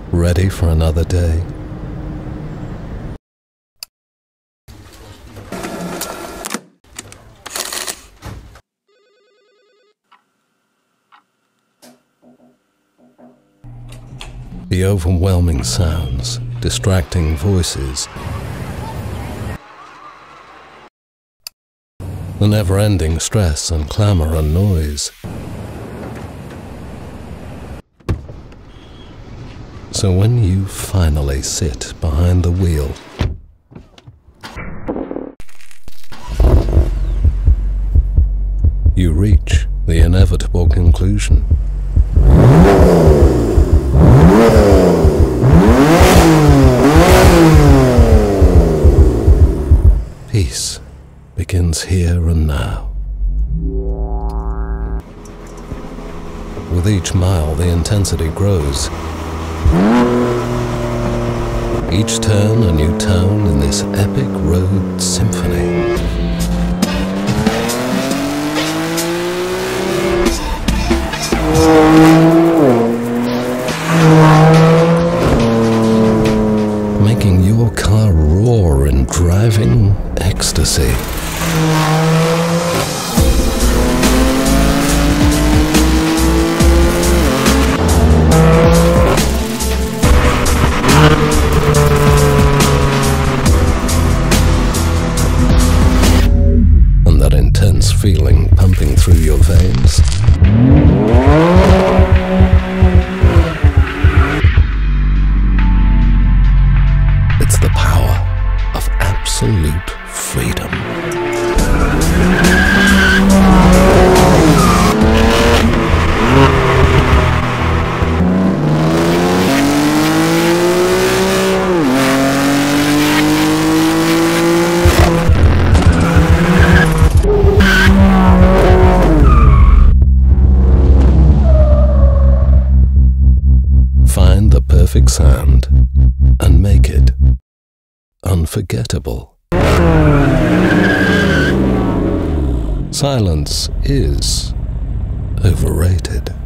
ready for another day. The overwhelming sounds, distracting voices, the never-ending stress and clamor and noise. So when you finally sit behind the wheel, you reach the inevitable conclusion. Peace begins here and now. With each mile, the intensity grows. Each turn a new tone in this epic road symphony. Making your car roar in driving ecstasy. And that intense feeling pumping through your veins. It's the power of absolute freedom. Find the perfect sound and make it unforgettable. Silence is overrated.